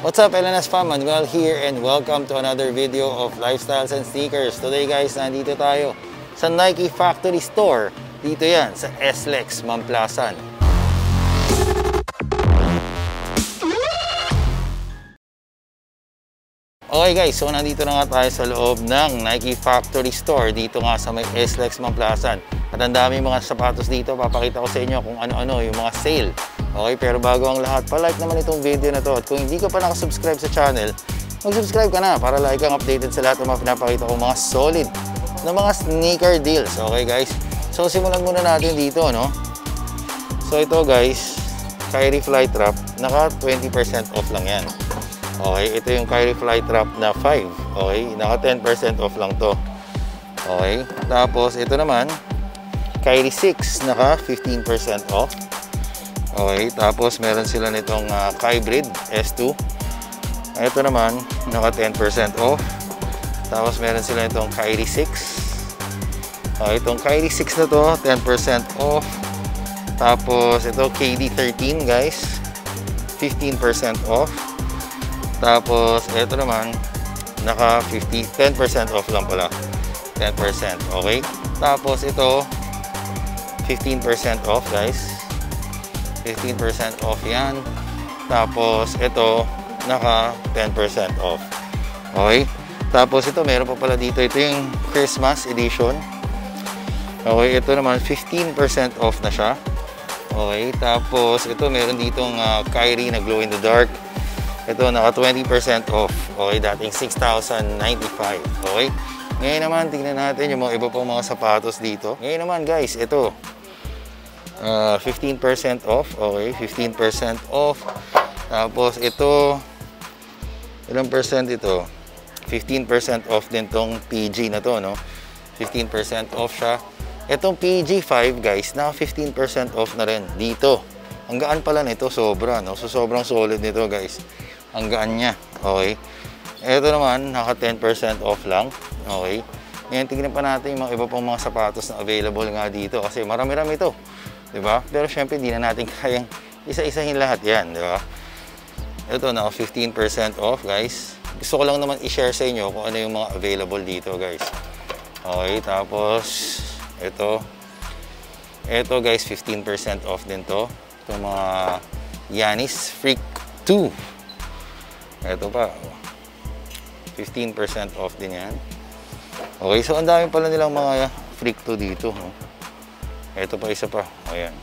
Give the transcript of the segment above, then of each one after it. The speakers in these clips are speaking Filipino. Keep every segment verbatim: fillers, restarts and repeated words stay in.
What's up, L N S fam? Manuel here and welcome to another video of Lifestyles and Sneakers. Today guys, nandito tayo sa Nike Factory Store. Dito yan sa S L E X, Mamplasan. Okay guys, so nandito na nga tayo sa loob ng Nike Factory Store. Dito nga sa may S L E X, Mamplasan. At ang dami mga sapatos dito. Papakita ko sa inyo kung ano-ano yung mga sale. Okay, pero bago ang lahat, pa-like naman itong video na to. At kung hindi ka pa nakasubscribe sa channel, mag-subscribe ka na para like kang updated sa lahat ng mga pinapakita kong mga solid na mga sneaker deals. Okay guys, so simulan muna natin dito, no? So ito guys, Kyrie Flytrap, naka twenty percent off lang yan. Okay, ito yung Kyrie Flytrap na five. Okay, naka ten percent off lang to. Okay, tapos ito naman, Kyrie six, naka fifteen percent off. Okay, tapos meron sila nitong uh, Kybrid S two. Ito naman, naka ten percent off. Tapos meron sila nitong Kyrie six. Okay, itong Kyrie six na to, ten percent off. Tapos ito K D thirteen guys, fifteen percent off. Tapos ito naman, naka fifty, ten percent off lang pala. ten percent, okay. Tapos ito, fifteen percent off guys. fifteen percent off yan. Tapos ito naka ten percent off. Okay, tapos ito meron pa pala dito, ito yung Christmas edition. Okay, ito naman fifteen percent off na siya. Okay, tapos ito meron ditong uh, Kyrie na glow in the dark. Ito naka twenty percent off. Okay, dating six thousand ninety-five. Okay, ngayon naman tingnan natin yung mga iba pang mga sapatos dito. Ngayon naman guys, ito Uh, fifteen percent off. Okay, fifteen percent off. Tapos ito, ilang percent ito? fifteen percent off din tong P G na to, no? fifteen percent off siya. Itong P G five guys, na fifteen percent off na rin dito. Ang gaan pala nito, sobra, no? So sobrang solid nito guys. Ang gaan niya. Okay, ito naman naka ten percent off lang. Okay, ngayon tingnan pa natin yung mga iba pang mga sapatos na available nga dito kasi marami-rami ito, diba? Pero syempre hindi na natin kayang isa-isahin lahat yan, diba? Ito na fifteen percent off guys. Gusto ko lang naman i-share sa inyo kung ano yung mga available dito guys. Okay, tapos ito ito guys, fifteen percent off din to. Itong mga Yanis Freak two. Ito pa, fifteen percent off din yan. Okay, so ang dami pala nilang mga Freak two dito, no? Ito pa, isa pa. Ayan.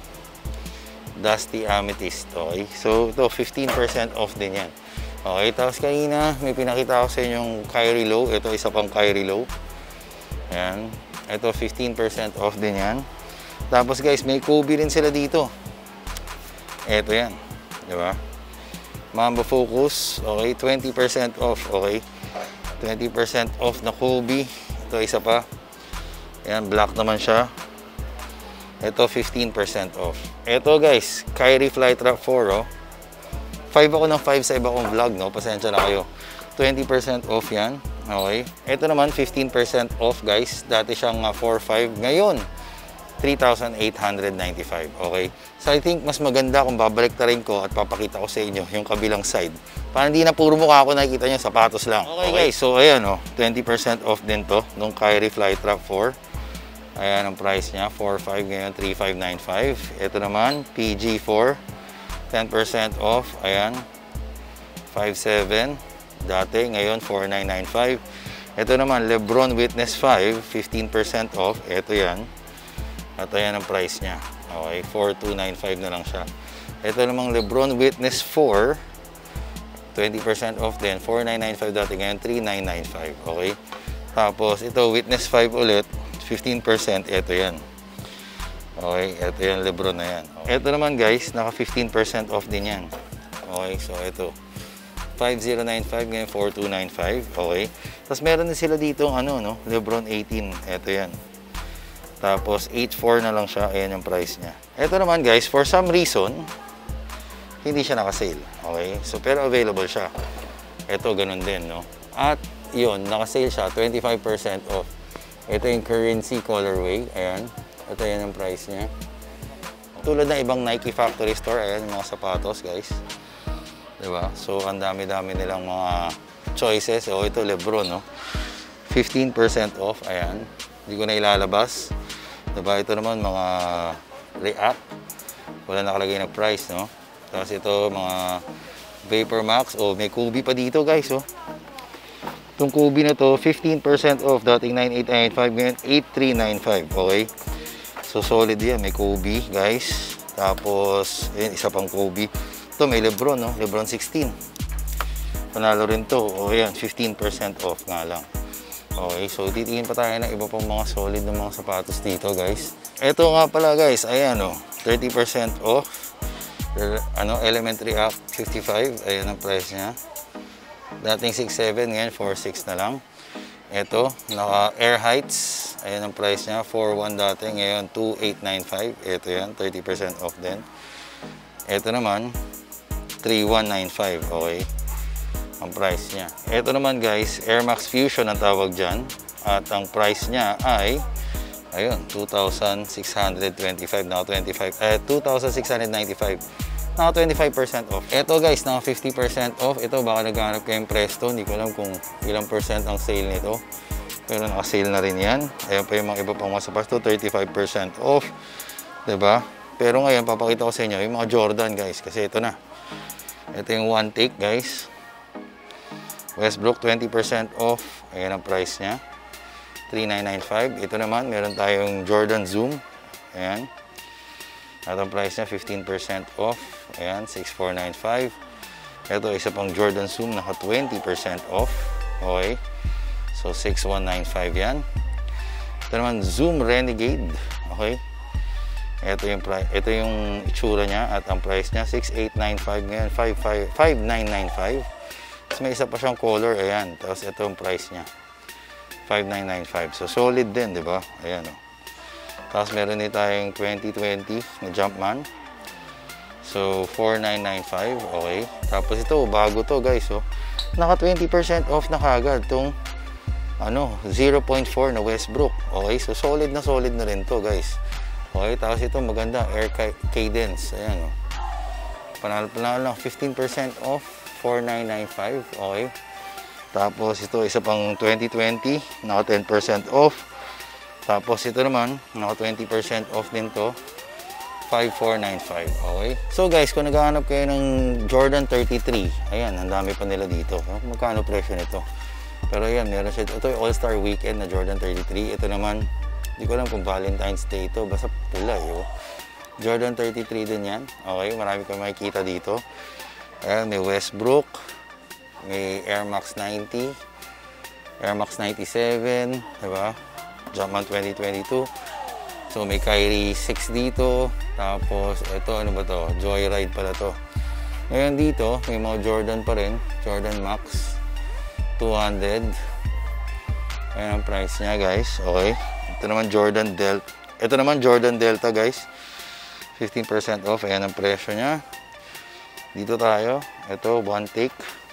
Dusty Amethyst. Okay. So, ito, fifteen percent off din yan. Okay. Tapos kanina, may pinakita ko sa inyong Kyrie Low. Ito, isa pang Kyrie Low. Ayan. Ito, fifteen percent off din yan. Tapos guys, may Kobe rin sila dito. Ito yan. Diba? Mamba Focus. Okay. twenty percent off. Okay. twenty percent off na Kobe. Ito, isa pa. Ayan. Black naman siya. Ito, fifteen percent off. Ito guys, Kyrie Flytrap four, oh. five ako ng five sa iba kong vlog, no? Pasensya na kayo. twenty percent off yan. Okay. Ito naman, fifteen percent off guys. Dati siyang uh, four five. Ngayon, three thousand eight hundred ninety-five. Okay. So I think mas maganda kung babalik ta rin ko at papakita ko sa inyo yung kabilang side. Para hindi na puro mukha ako nakikita nyo, sapatos lang. Okay, okay guys, so ayan, oh. twenty percent off din to nung Kyrie Flytrap four. Ayan ang price niya, four five ngayon, three five nine five. Ito naman, P G four, ten percent off. Ayan, five seven. Dati, ngayon, four nine nine five. Ito naman, Lebron Witness five, fifteen percent off. Ito yan. At ayan ang price niya. Okay, four two nine five na lang siya. Ito namang Lebron Witness four, twenty percent off din. four nine nine five dati, ngayon, three nine nine five. Okay. Tapos, ito, Witness five ulit. fifteen percent, ito yan. Okay, ito yan, Lebron na yan. Okay. Ito naman guys, naka fifteen percent off din yan. Okay, so ito. five zero nine five, ngayon four two nine five. Okay. Tapos meron din sila dito ano, no? Lebron eighteen. Ito yan. Tapos eight four na lang siya. Ayan yung price niya. Ito naman guys, for some reason, hindi siya naka-sale. Okay. So, pero available siya. Ito, ganun din, no? At yun, naka-sale siya, twenty-five percent off. Ito yung Currency colorway. Ayan. Ito yan ang price niya. Tulad ng ibang Nike Factory Store, ayan yung mga sapatos, guys. Diba? So, ang dami-dami nilang mga choices. O, ito, Lebron, no? fifteen percent off. Ayan. Hindi ko na ilalabas. Diba? Ito naman, mga React. Wala nakalagay na price, no? Tapos ito, mga Vapor Max. O, may Kubi pa dito, guys, oh. Itong Kubi na to, fifteen percent off. Dating nine eight nine five, ngayon eight three nine five. Okay? So, solid yan. May Kubi, guys. Tapos, ayun, isa pang Kubi. Ito, may Lebron, no? Lebron sixteen. Panalo rin to. O, ayan, fifteen percent off nga lang. Okay, so titingin pa tayo ng iba pang mga solid na mga sapatos dito, guys. Ito nga pala, guys. Ayan, o. thirty percent off. Ano, Elementary App fifty-five. Ayan ang price niya. Dating six seven, ngayon four six na lang. Ito, naka Air Heights. Ayan ang price niya. four one dating, ngayon two eight nine five. Ito yan, thirty percent off din. Ito naman, three one nine five. Okay, ang price niya. Ito naman, guys, Air Max Fusion ang tawag dyan. At ang price niya ay, ayun, two thousand six hundred twenty-five. Naka twenty-five, eh, two thousand six hundred ninety-five. Naka twenty-five percent off. Ito, guys, naka fifty percent off. Ito, baka naghanap kayong Presto. Hindi ko alam kung ilang percent ang sale nito. Pero naka-sale na rin yan. Ayan pa yung mga iba pang mga sapatos. thirty-five percent off. Diba? Pero ngayon, papakita ko sa inyo yung mga Jordan, guys. Kasi ito na. Ito yung one take, guys. Westbrook, twenty percent off. Ayan ang price niya. three nine nine five. Ito naman, meron tayong Jordan Zoom. Ayan. At ang price niya, fifteen percent off. Ayan, six four nine five. Ito, isa pang Jordan Zoom, naka twenty percent off. Okay. So, six one nine five yan. Ito naman, Zoom Renegade. Okay. Ito yung, ito yung itsura niya at ang price niya, six eight nine five. Ngayon, five nine nine five. Tapos may isa pa siyang color. Ayan. Tapos ito yung price niya. five nine nine five. So, solid din, di ba? Ayan, o. Tapos meron din tayong twenty twenty na Jumpman. So, four nine nine five. Okay. Tapos ito, bago to, guys, oh. Naka twenty percent off na kagad itong ano, zero point four na Westbrook. Okay. So, solid na solid na rin to, guys. Okay. Tapos ito, maganda. Air Cadence. Ayan, oh. Panalo-panalo lang. fifteen percent off. four nine nine five. Okay. Tapos ito, isa pang twenty twenty. Naka ten percent off. Tapos ito naman, naka twenty percent off din to. five four nine five. Okay. So guys, kung naghahanap kayo ng Jordan thirty-three, ayan, ang dami pa nila dito. Magkano presyo nito? Pero ayan, meron siya. Ito yung All-Star Weekend na Jordan thirty-three. Ito naman, hindi ko alam kung Valentine's Day ito. Basta pula yun. Jordan thirty-three din yan. Okay, marami kang makikita dito. Ayan, may Westbrook. May Air Max ninety. Air Max ninety-seven. Diba? Jumpman twenty twenty-two. So, may Kyrie six dito. Tapos, ito, ano ba to? Joyride pala to. Ngayon dito, may mga Jordan pa rin. Jordan Max two hundred. Ayan ang price niya, guys. Okay. Ito naman Jordan Delta. Ito naman Jordan Delta, guys. fifteen percent off. Ayan ang presyo niya. Dito tayo. Ito, one take.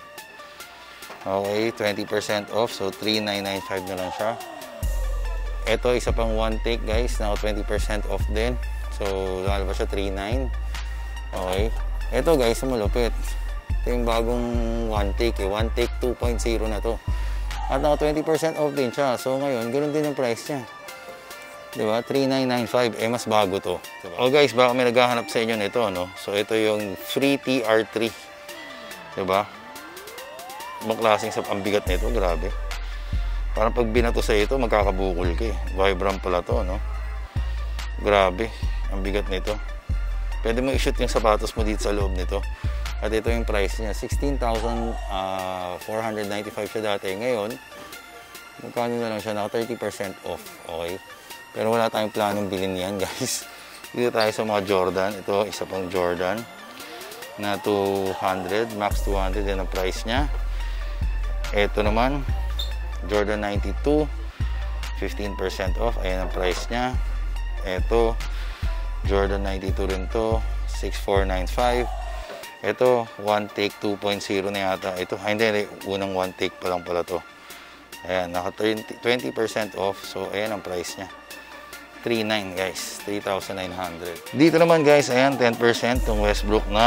Okay, twenty percent off. So, three nine nine five na lang siya. Ito, isa pang one take, guys. Naka twenty percent off din. So, lalabas siya three nine. Okay. Ito, guys, malupit. Ito yung bagong one take eh. One take two point oh na to. At naka twenty percent off din siya. So, ngayon, ganoon din yung price niya. Diba? three nine nine five. Eh, mas bago to. Diba? Oh, guys, baka may naghahanap sa inyo nito, no? So, ito yung Free T R three. Diba? Ibang klaseng sa ang bigat nito. Grabe. Parang pag binato sa ito, magkakabukol ka eh. Vibram pala to, no? Grabe. Ang bigat nito. Pwede mo i-shoot yung sapatos mo dito sa loob nito. At ito yung price niya. sixteen thousand four hundred ninety-five siya dati. Ngayon, magkano na lang siya? Naka thirty percent off. Okay? Pero wala tayong planong bilhin yan, guys. Dito tayo sa mga Jordan. Ito, isa pang Jordan na two hundred. Max two hundred. Yan ang price niya. Ito naman, Jordan ninety-two, fifteen percent off. Ayan ang price niya. Ito, Jordan ninety-two rin to, six four nine five. Ito, one take two point oh na yata. Ito, hindi, unang one take pa lang pala to. Ayan, naka twenty percent off. So, ayan ang price niya. three nine, guys. three thousand nine hundred. Dito naman, guys, ayan, ten percent itong Westbrook na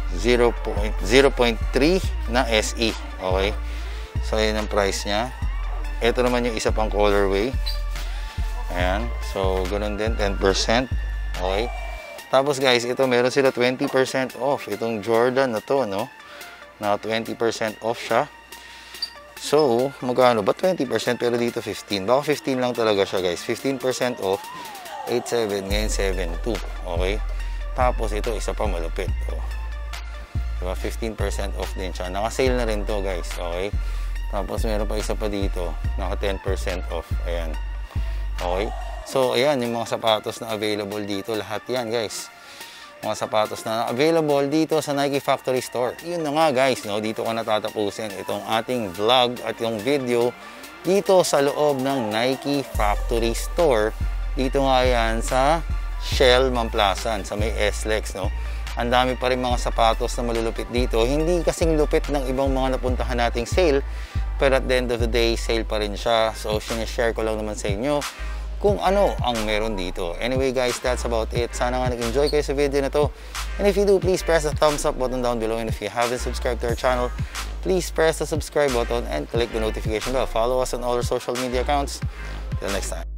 zero point three na S E. Okay? So, ayan ang price niya. Ito naman yung isa pang colorway. Ayan. So, ganun din, ten percent. Okay? Tapos guys, ito meron sila twenty percent off. Itong Jordan na to, no? Na twenty percent off siya. So, magkano ba? twenty percent pero dito fifteen. Baka fifteen lang talaga siya guys. fifteen percent off. eight seven, ngayon seven two. Okay? Tapos ito, isa pa malupit. Oh. Diba? fifteen percent off din siya. Naka-sale na rin to guys. Okay? Tapos meron pa isa pa dito. Naka ten percent off. Ayan. Okay? So, ayan, yung mga sapatos na available dito. Lahat yan, guys. Mga sapatos na available dito sa Nike Factory Store. Yun na nga, guys, no? Dito ko natatapusin itong ating vlog at yung video dito sa loob ng Nike Factory Store. Dito nga yan sa Shell Mamplasan, sa may S L E X, no? Ang dami pa rin mga sapatos na malulupit dito. Hindi kasing lupit ng ibang mga napuntahan nating sale. Pero at the end of the day, sale pa rin siya. So, sinishare ko lang naman sa inyo kung ano ang meron dito. Anyway guys, that's about it. Sana nga nag-enjoy kayo sa video na to. And if you do, please press the thumbs up button down below. And if you haven't subscribed to our channel, please press the subscribe button and click the notification bell. Follow us on all our social media accounts. Till next time.